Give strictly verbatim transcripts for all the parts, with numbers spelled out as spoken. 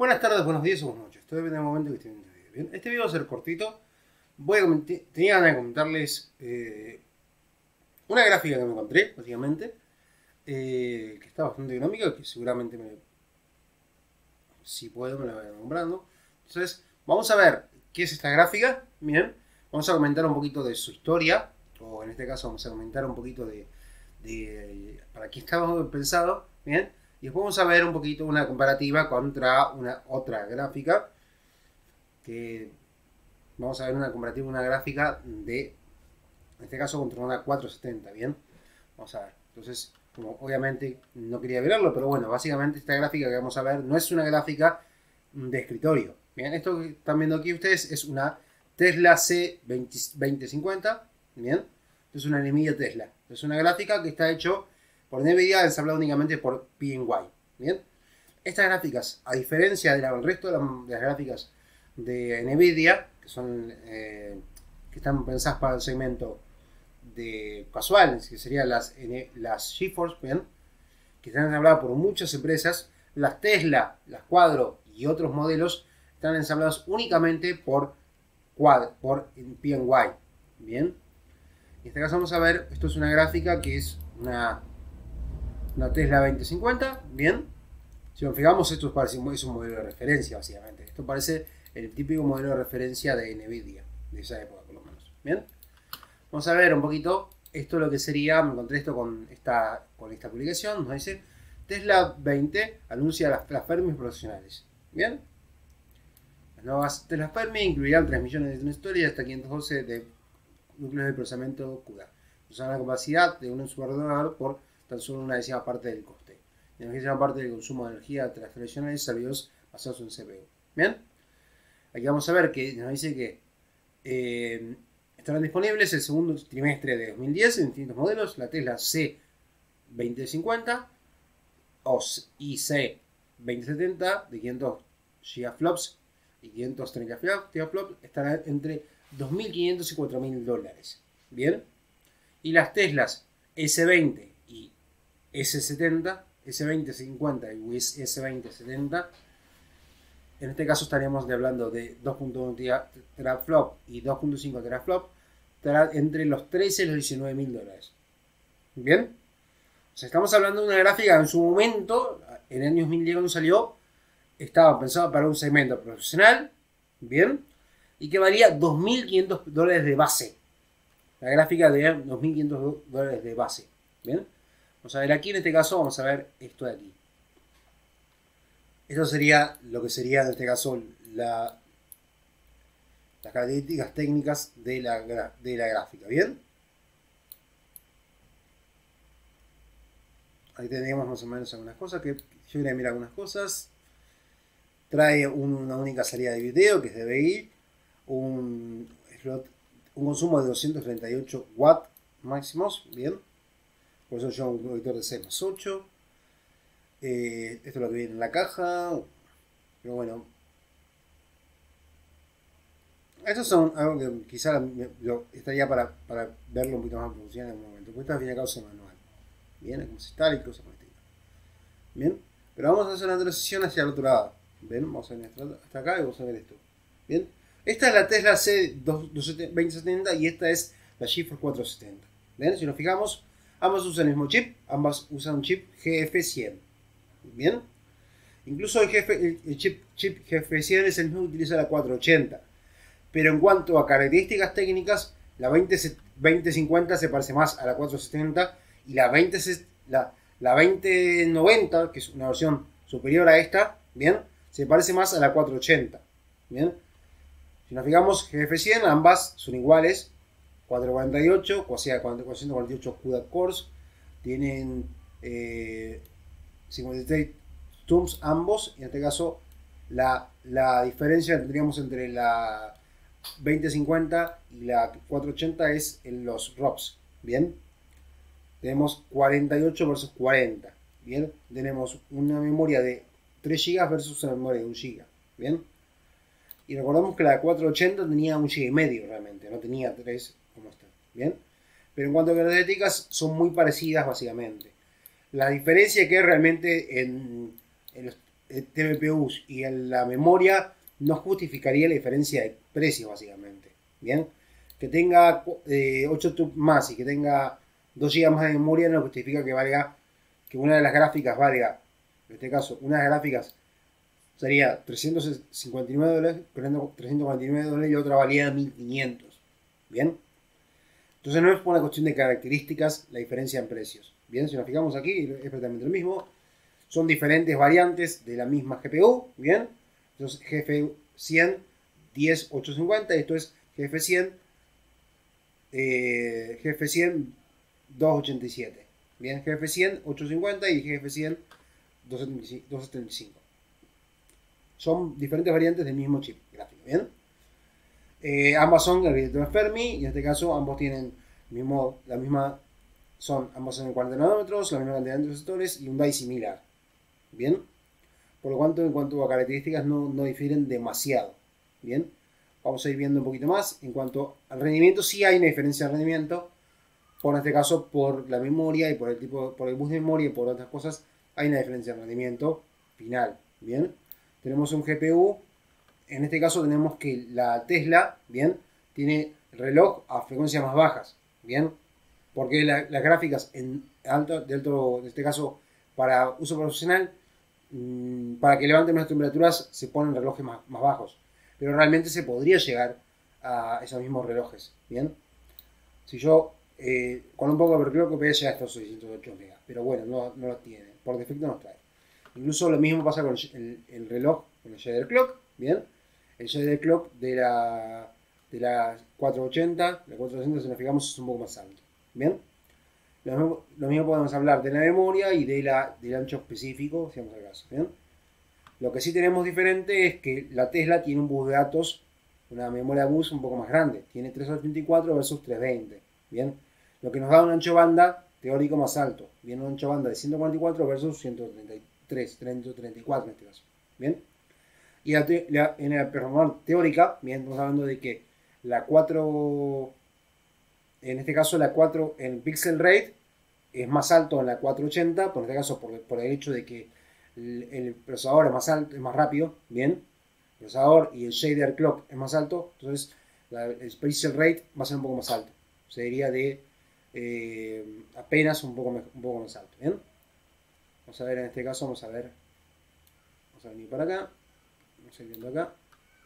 Buenas tardes, buenos días o buenas noches. Estoy en el momento que estoy viendo este video. Bien, este video va a ser cortito. Voy a tenía ganas de comentarles eh, una gráfica que me encontré, básicamente, eh, que está bastante dinámica, que seguramente me, si puedo me la voy nombrando. Entonces, vamos a ver qué es esta gráfica. Bien, vamos a comentar un poquito de su historia, o en este caso vamos a comentar un poquito de, de para qué estaba pensado. Bien. Y después vamos a ver un poquito una comparativa contra una otra gráfica. Que vamos a ver una comparativa, una gráfica de, en este caso, contra una cuatrocientos setenta. Bien, vamos a ver. Entonces, como obviamente no quería verlo, pero bueno, básicamente esta gráfica que vamos a ver no es una gráfica de escritorio. Bien, esto que están viendo aquí ustedes es una Tesla C veinte cincuenta. Bien, es una Nvidia Tesla. Es una gráfica que está hecho por Nvidia, ensamblado únicamente por P N Y. Bien, estas gráficas, a diferencia del resto de, la, de las gráficas de Nvidia, que son eh, que están pensadas para el segmento de casual, que serían las, las GeForce, bien, que están ensambladas por muchas empresas. Las Tesla, las Quadro y otros modelos están ensamblados únicamente por Quad, por P N Y. Bien, en este caso vamos a ver, esto es una gráfica que es una una Tesla veinte cincuenta, bien. Si nos fijamos, esto parece, es un modelo de referencia, básicamente. Esto parece el típico modelo de referencia de Nvidia, de esa época, por lo menos. Bien. Vamos a ver un poquito, esto lo que sería, me encontré esto con esta, con esta publicación, nos dice, Tesla veinte anuncia las, las Fermi profesionales. Bien. Las nuevas Tesla Fermi incluirán tres millones de transistores y hasta quinientos doce de núcleos de procesamiento CUDA. Usarán la capacidad de un superordenador por tan solo una décima parte del coste. Y una décima parte del consumo de energía de las tradicionales servidores basados en C P U. Bien, aquí vamos a ver que nos dice que eh, estarán disponibles el segundo trimestre de dos mil diez en distintos modelos: la Tesla C veinte cincuenta y C veinte setenta de quinientos gigaflops y quinientos treinta gigaflops estarán entre dos mil quinientos y cuatro mil dólares. Bien, y las Teslas S veinte y S setenta, S veinte cincuenta y S veinte setenta, en este caso estaríamos hablando de dos punto uno teraflop y dos punto cinco teraflop, estará entre los trece y los diecinueve mil dólares. Bien, o sea, estamos hablando de una gráfica en su momento, en el año dos mil diez cuando salió, estaba pensada para un segmento profesional, bien, y que valía dos mil quinientos dólares de base. La gráfica de dos mil quinientos dólares de base. Bien, vamos a ver aquí, en este caso vamos a ver esto de aquí. Esto sería lo que sería en este caso la, las características técnicas de la, de la gráfica. Bien, ahí tenemos más o menos algunas cosas que yo iré a mirar algunas cosas. Trae un, una única salida de video que es D V I, un slot, un consumo de doscientos treinta y ocho watts máximos. Bien, por eso lleva un conector de seis más ocho. Eh, esto es lo que viene en la caja. Pero bueno, estos son algo que quizá lo, estaría para, para verlo un poquito más en función en un momento. Porque esto al fin y al cabo es manual. Bien, es como si tal y cosas por el estilo. Bien, pero vamos a hacer una transición hacia el otro lado. Bien, vamos a ver hasta acá y vamos a ver esto. Bien, esta es la Tesla C veinte setenta y esta es la GeForce cuatrocientos setenta. Bien, si nos fijamos, ambas usan el mismo chip, ambas usan un chip G F cien. Bien, incluso el, jefe, el, el chip, chip G F cien es el mismo que utiliza la cuatrocientos ochenta. Pero en cuanto a características técnicas, la veinte cincuenta se parece más a la cuatrocientos setenta y la, veinte, la, la veinte noventa, que es una versión superior a esta, bien, se parece más a la cuatrocientos ochenta. Bien, si nos fijamos, G F cien, ambas son iguales, cuatrocientos cuarenta y ocho, o sea, cuatrocientos cuarenta y ocho CUDA cores, tienen eh, cincuenta y seis TUMS ambos, y en este caso la, la diferencia que tendríamos entre la veinte cincuenta y la cuatrocientos ochenta es en los ROPS. Bien, tenemos cuarenta y ocho versus cuarenta. Bien, tenemos una memoria de tres gigas versus una memoria de un giga. Bien, y recordamos que la cuatrocientos ochenta tenía un giga y medio realmente, no tenía tres como esta. Bien, pero en cuanto a características son muy parecidas básicamente. La diferencia que es realmente en, en, los, eh, T P U S y en la memoria no justificaría la diferencia de precios, básicamente. Bien, que tenga eh, ocho tubs más y que tenga dos gigas más de memoria no justifica que valga, que una de las gráficas valga, en este caso, una de las gráficas sería trescientos cincuenta y nueve dólares, trescientos cuarenta y nueve dólares y otra valía mil quinientos. Bien, entonces no es por una cuestión de características la diferencia en precios. Bien, si nos fijamos aquí es prácticamente lo mismo. Son diferentes variantes de la misma G P U. Bien, entonces G F cien diez ochocientos cincuenta, esto es G F cien eh, G F cien doscientos ochenta y siete. Bien, G F cien ochocientos cincuenta y G F cien doscientos setenta y cinco. Son diferentes variantes del mismo chip gráfico. Bien, eh, ambas son arquitectura Fermi y en este caso ambos tienen mismo, la misma, son ambos en cuarenta nanómetros, la misma cantidad de transistores y un D I similar. Bien, por lo cuanto en cuanto a características no, no difieren demasiado. Bien, vamos a ir viendo un poquito más. En cuanto al rendimiento, sí hay una diferencia de rendimiento. Por este caso, por la memoria y por el tipo, por el bus de memoria y por otras cosas, hay una diferencia de rendimiento final. Bien, tenemos un G P U. En este caso tenemos que la Tesla, bien, tiene reloj a frecuencias más bajas. Bien, porque la, las gráficas en alto, de alto, en este caso para uso profesional, mmm, para que levanten las temperaturas se ponen relojes más, más bajos. Pero realmente se podría llegar a esos mismos relojes. Bien, si yo eh, con un poco de overclock podría llegar a estos seiscientos ocho megas, pero bueno, no, no lo tiene, por defecto no trae. Incluso lo mismo pasa con el, el reloj, con el shader clock. Bien, el shader clock de la, de la cuatrocientos ochenta, la cuatrocientos ochenta, si nos fijamos, es un poco más alto. Bien, lo mismo, lo mismo podemos hablar de la memoria y de la, del ancho específico, si vamos al caso. Bien, lo que sí tenemos diferente es que la Tesla tiene un bus de datos, una memoria bus un poco más grande, tiene trescientos ochenta y cuatro versus trescientos veinte. Bien, lo que nos da un ancho banda teórico más alto. Bien, un ancho banda de ciento cuarenta y cuatro versus ciento treinta y tres, ciento treinta y cuatro en este caso. Bien, y la, la, en la performance teórica, bien, estamos hablando de que la cuatro, en este caso la cuatro en pixel rate es más alto en la cuatrocientos ochenta, por este caso por, por el hecho de que el, el procesador es más alto, es más rápido, bien, el procesador y el shader clock es más alto, entonces la, el pixel rate va a ser un poco más alto, sería de eh, apenas un poco, un poco más alto, bien. Vamos a ver en este caso, vamos a ver, vamos a venir para acá, vamos a ir viendo acá.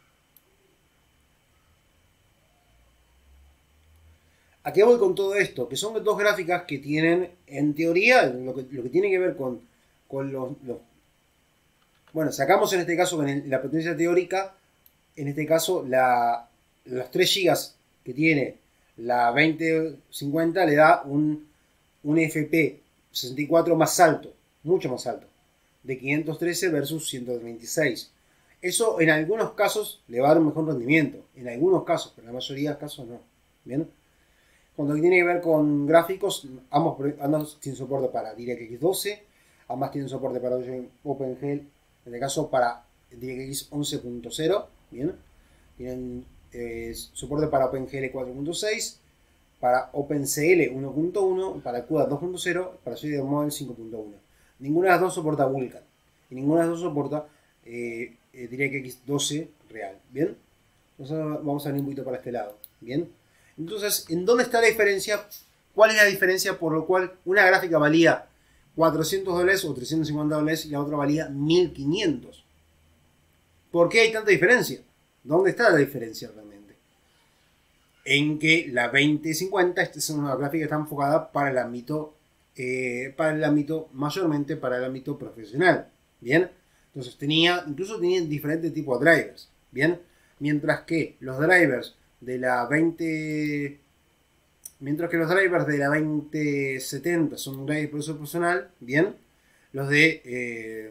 ¿A qué voy con todo esto? Que son dos gráficas que tienen, en teoría, lo que, lo que tiene que ver con, con los, los... Bueno, sacamos en este caso con el, la potencia teórica, en este caso la, los tres gigas que tiene la veinte cincuenta le da un, un F P sesenta y cuatro más alto, mucho más alto, de quinientos trece versus ciento veintiséis. Eso en algunos casos le va a dar un mejor rendimiento, en algunos casos, pero en la mayoría de los casos no. ¿Bien? Cuando tiene que ver con gráficos, ambos, ambos tienen soporte para DirectX doce, ambas tienen soporte para OpenGL, en este caso para DirectX once punto cero, ¿bien? Tienen eh, soporte para OpenGL cuatro punto seis, para OpenCL uno punto uno, para CUDA dos punto cero, para Shader Model cinco punto uno. Ninguna de las dos soporta Vulkan y ninguna de las dos soporta eh, eh, DirectX doce real, ¿bien? Entonces vamos a venir un poquito para este lado, ¿bien? Entonces, ¿en dónde está la diferencia? ¿Cuál es la diferencia por lo cual una gráfica valía cuatrocientos dólares o trescientos cincuenta dólares y la otra valía mil quinientos? ¿Por qué hay tanta diferencia? ¿Dónde está la diferencia realmente? En que la veinte cincuenta, esta es una gráfica que está enfocada para el ámbito, eh, para el ámbito, mayormente para el ámbito profesional. Bien, entonces tenía, incluso tenía diferentes tipos de drivers. Bien, mientras que los drivers de la veinte, mientras que los drivers de la veinte setenta son drivers por uso personal, bien, los de eh,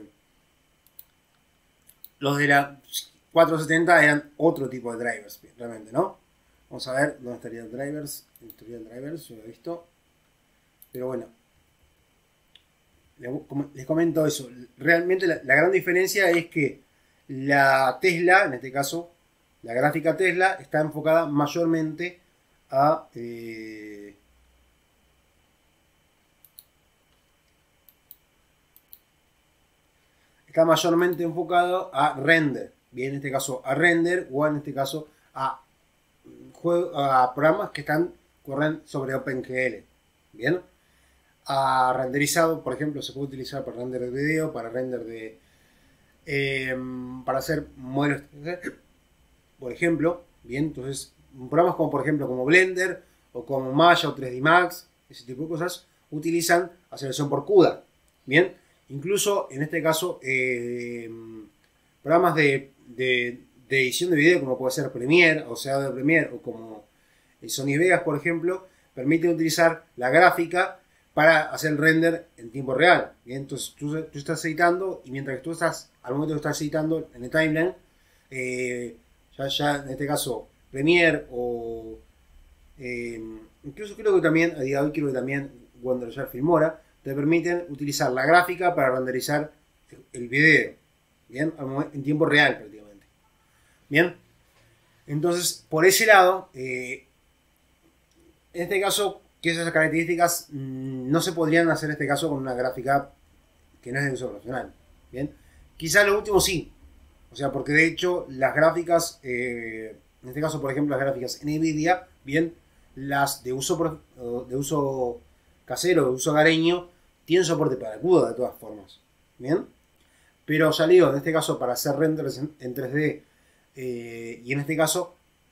los de la cuatrocientos setenta eran otro tipo de drivers, realmente, ¿no? Vamos a ver dónde estarían drivers, estarían drivers, yo lo he visto, pero bueno, les comento eso. Realmente la, la gran diferencia es que la Tesla, en este caso la gráfica Tesla, está enfocada mayormente a eh, está mayormente enfocado a render. Bien, en este caso a render o en este caso a, a programas que están corren sobre OpenGL. Bien, a renderizado, por ejemplo, se puede utilizar para render de video, para render de eh, para hacer modelos, por ejemplo. Bien, entonces programas como por ejemplo como Blender o como Maya o tres D Max, ese tipo de cosas, utilizan aceleración por CUDA. Bien, incluso en este caso eh, programas de, de, de edición de video como puede ser Premiere o sea de Premiere o como Sony Vegas, por ejemplo, permiten utilizar la gráfica para hacer el render en tiempo real. Bien, entonces tú, tú estás editando y mientras que tú estás, al momento que estás editando en el timeline, eh, ya, ya en este caso Premiere o eh, incluso creo que también, a día de hoy creo que también Wondershare Filmora te permiten utilizar la gráfica para renderizar el video, bien, en tiempo real prácticamente. Bien, entonces por ese lado, eh, en este caso, que esas características mmm, no se podrían hacer en este caso con una gráfica que no es de uso profesional. Bien, quizá lo último sí, o sea, porque de hecho las gráficas, eh, en este caso por ejemplo las gráficas NVIDIA, bien, las de uso de uso casero, de uso hogareño, tienen soporte para CUDA de todas formas. Bien, pero ya digo, en este caso para hacer renders en, en tres D eh, y en este caso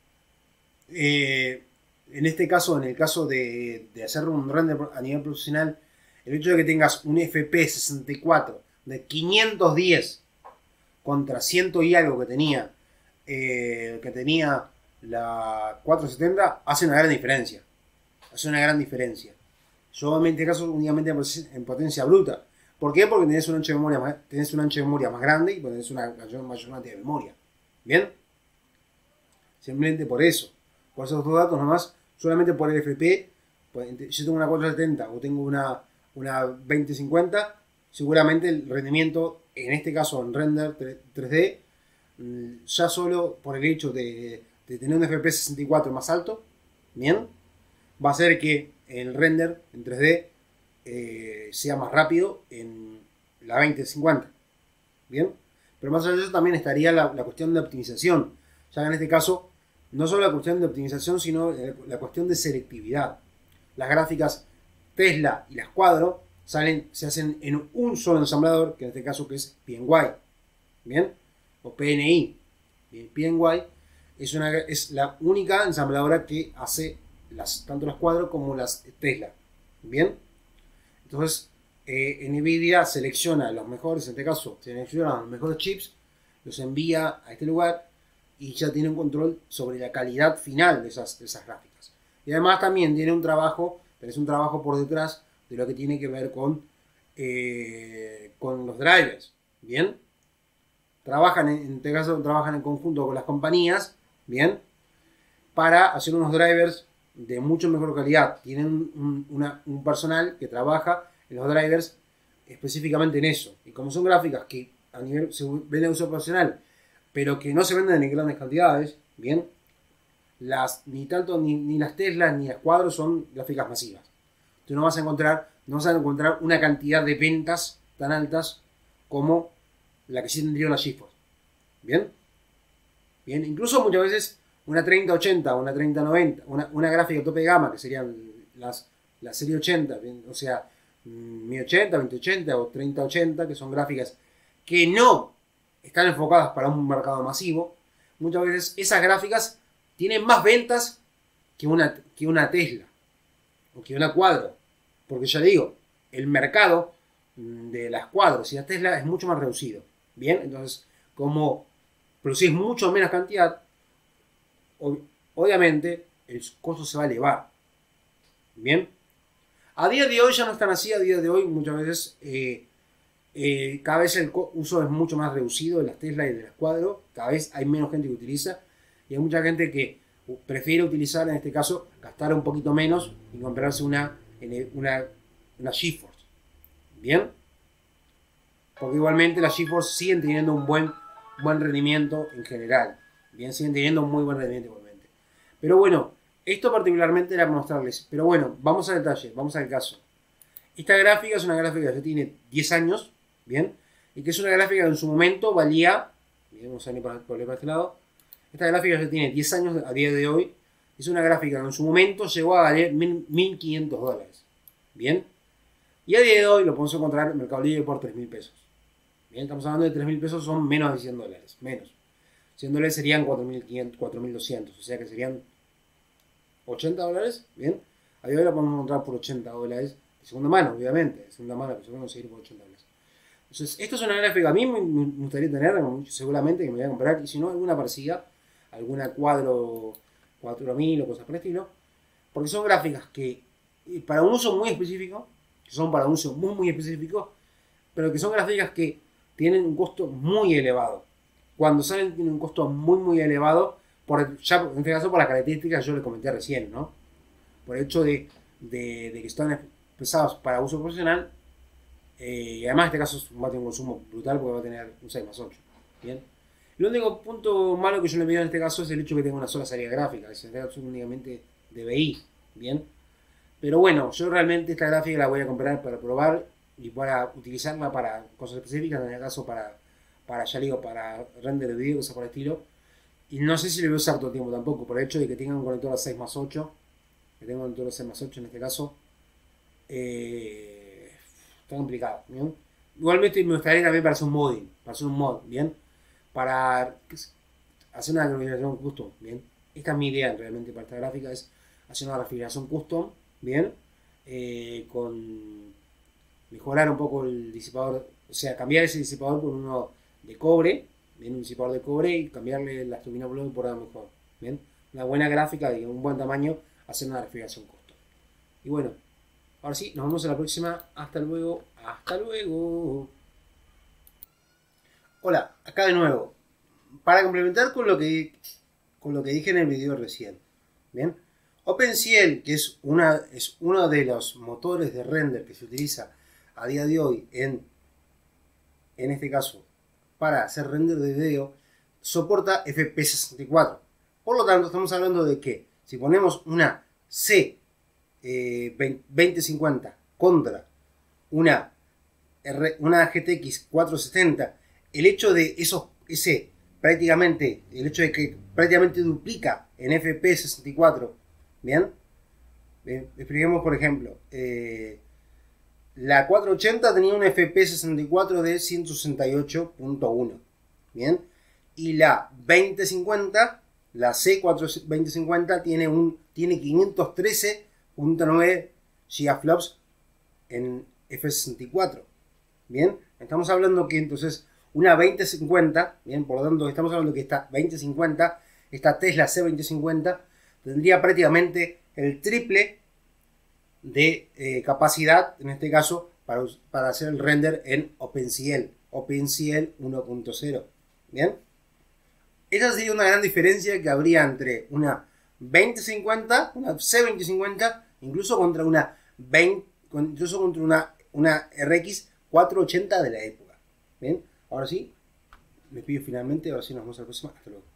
eh, en este caso, en el caso de, de hacer un render a nivel profesional, el hecho de que tengas un F P sesenta y cuatro de quinientos diez contra cien y algo que tenía eh, que tenía la cuatrocientos setenta hace una gran diferencia. Hace una gran diferencia. Yo en este caso únicamente en potencia bruta. ¿Por qué? Porque tenés un ancho de memoria más, tenés un ancho de memoria más grande y tenés una mayor, mayor cantidad de memoria. ¿Bien? Simplemente por eso. Por esos dos datos nomás, solamente por el F P, pues, yo tengo una cuatrocientos setenta o tengo una, una veinte cincuenta, seguramente el rendimiento, en este caso en render tres D, ya solo por el hecho de, de tener un F P sesenta y cuatro más alto, bien, va a hacer que el render en tres D eh, sea más rápido en la veinte cincuenta, bien, pero más allá de eso también estaría la, la cuestión de optimización, ya que en este caso no solo la cuestión de optimización, sino la cuestión de selectividad. Las gráficas Tesla y las Quadro salen, se hacen en un solo ensamblador, que en este caso que es P N Y, ¿bien? O P N I. Bien, P N Y es, una, es la única ensambladora que hace las, tanto las Quadro como las Tesla, ¿bien? Entonces, eh, NVIDIA selecciona los mejores, en este caso, selecciona los mejores chips, los envía a este lugar y ya tiene un control sobre la calidad final de esas, de esas gráficas. Y además también tiene un trabajo, tenés un trabajo por detrás de lo que tiene que ver con, eh, con los drivers. ¿Bien? Trabajan, en, en este caso, trabajan en conjunto con las compañías, ¿bien? Para hacer unos drivers de mucho mejor calidad. Tienen un, una, un personal que trabaja en los drivers específicamente en eso. Y como son gráficas que a nivel se ven de uso profesional, pero que no se venden en grandes cantidades, bien, las, ni tanto ni, ni las Teslas ni las Quadro son gráficas masivas. Tú no vas a encontrar, no vas a encontrar una cantidad de ventas tan altas como la que sí tendría una GeForce. Bien, bien, incluso muchas veces una treinta ochenta o una treinta noventa, una, una gráfica tope de gama que serían las la serie ochenta, bien, o sea, mil ochenta, veinte ochenta o treinta ochenta, que son gráficas que no están enfocadas para un mercado masivo. Muchas veces esas gráficas tienen más ventas que una, que una Tesla o que una Quadro, porque ya digo, el mercado de las Quadros y las Tesla es mucho más reducido. Bien, entonces como producís mucho menos cantidad, ob obviamente el costo se va a elevar. Bien, a día de hoy ya no están así. A día de hoy muchas veces eh, Eh, cada vez el uso es mucho más reducido de las Tesla y de las Quadro. Cada vez hay menos gente que utiliza y hay mucha gente que prefiere utilizar, en este caso, gastar un poquito menos y comprarse una, una, una GeForce. Bien, porque igualmente las GeForce siguen teniendo un buen, buen rendimiento en general. Bien, siguen teniendo un muy buen rendimiento igualmente. Pero bueno, esto particularmente era mostrarles. Pero bueno, vamos al detalle, vamos al caso. Esta gráfica es una gráfica que tiene diez años. Bien, y que es una gráfica que en su momento valía, vamos a ir por, por este lado, esta gráfica ya tiene diez años a día de hoy, es una gráfica que en su momento llegó a valer mil quinientos dólares, ¿bien? Y a día de hoy lo podemos encontrar en Mercado Libre por tres mil pesos. Bien, estamos hablando de tres mil pesos, son menos de cien dólares, menos. cien dólares serían cuatro mil quinientos, cuatro mil doscientos, o sea que serían ochenta dólares, ¿bien? A día de hoy lo podemos encontrar por ochenta dólares, de segunda mano, obviamente, de segunda mano, pero podemos seguir por ochenta dólares. Entonces, esto es una gráfica que a mí me, me gustaría tener, seguramente que me voy a comprar, y si no, alguna parecida, alguna cuadro cuatro mil o cosas por el estilo, porque son gráficas que, para un uso muy específico, que son para un uso muy, muy específico, pero que son gráficas que tienen un costo muy elevado. Cuando salen tienen un costo muy, muy elevado, por, ya en este caso por las características que yo les comenté recién, ¿no? Por el hecho de, de, de que están pensados para uso profesional, eh, y además en este caso va a tener un consumo brutal porque va a tener un seis más ocho, ¿bien? El único punto malo que yo le veo en este caso es el hecho de que tenga una sola salida gráfica, que se trata únicamente de B I, ¿bien? Pero bueno, yo realmente esta gráfica la voy a comprar para probar y para utilizarla para cosas específicas, en el caso para, para ya digo, para render de video, cosas por el estilo. Y no sé si le voy a usar todo el tiempo tampoco, por el hecho de que tenga un conector a seis más ocho, que tenga un conector a seis más ocho en este caso, eh, está complicado, ¿bien? Igualmente me gustaría también para hacer un modding, para hacer un mod, ¿bien? Para hacer una refrigeración custom, ¿bien? Esta es mi idea realmente para esta gráfica, es hacer una refrigeración custom, ¿bien? Eh, con mejorar un poco el disipador, o sea, cambiar ese disipador por uno de cobre, ¿bien? Un disipador de cobre y cambiarle las turbinas volumen por algo mejor, ¿bien? Una buena gráfica de un buen tamaño, hacer una refrigeración custom. Y bueno, ahora sí, nos vemos en la próxima. Hasta luego, hasta luego. Hola, acá de nuevo. Para complementar con lo que, con lo que dije en el video recién, ¿bien? OpenCL, que es, una, es uno de los motores de render que se utiliza a día de hoy en, en este caso para hacer render de video, soporta F P sesenta y cuatro. Por lo tanto, estamos hablando de que si ponemos una C eh, veinte cincuenta contra una, R, una G T X cuatrocientos setenta, el hecho de esos, ese prácticamente, el hecho de que prácticamente duplica en F P sesenta y cuatro, ¿bien? Bien, expliquemos por ejemplo, eh, la cuatrocientos ochenta tenía un F P sesenta y cuatro de ciento sesenta y ocho punto uno, ¿bien? Y la veinte cincuenta, la C veinte cincuenta tiene, un, tiene quinientos trece punto nueve gigaflops en F sesenta y cuatro, ¿bien? Estamos hablando que entonces una veinte cincuenta, bien, por lo tanto estamos hablando que esta veinte cincuenta, esta Tesla C veinte cincuenta, tendría prácticamente el triple de eh, capacidad, en este caso, para, para hacer el render en OpenCL, OpenCL uno punto cero, ¿bien? Esa sería una gran diferencia que habría entre una veinte cincuenta, una C veinte cincuenta, incluso contra una veinte, incluso contra una, una R X cuatrocientos ochenta de la época, ¿bien? Ahora sí, me pido finalmente, ahora sí nos vemos a la próxima. Hasta luego.